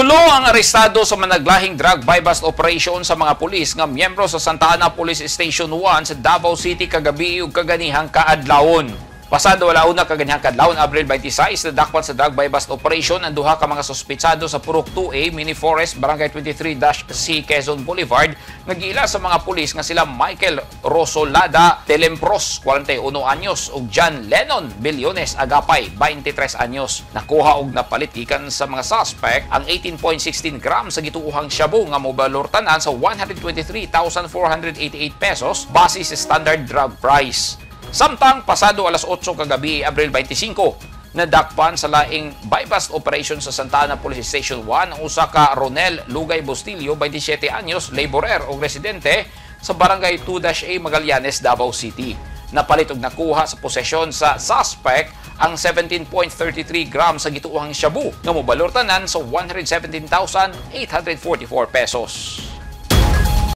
Tulo ang arestado sa managlahing drug buy-bust operation sa mga pulis nga miyembro sa Santa Ana Police Station 1 sa Davao City kagabii ug kaganihang kaadlawon. Pasado alauna kaganihang kaadlawon Abril 26 nadakpan sa drug buy-bust operation ang duha ka mga suspitsado sa Purok 2A, Mini Forest, Barangay 23-C, Quezon Boulevard nga giila sa mga pulis nga sila Michael Rosolada Telempros, 41 anyos ug John Lennon Billones Agapay, 23 anyos. Nakuha og napalit gikan sa mga suspect ang 18.16 grams sa gituuhang shabu nga mobalor tanan sa 123,488 pesos base sa standard drug price. Samtang pasado alas 8 kagabi, Abril 25, nadakpan sa laing buy-bust operation sa Santa Ana Police Station 1 ang usa ka Ronel Lugay Bustillo, 27 anyos, laborer o residente sa Barangay 2-A, Magallanes, Davao City. Napalit og nakuha sa posesyon sa suspect ang 17.33 grams sa gituuhang shabu nga mobalor tanan sa 117,844 pesos.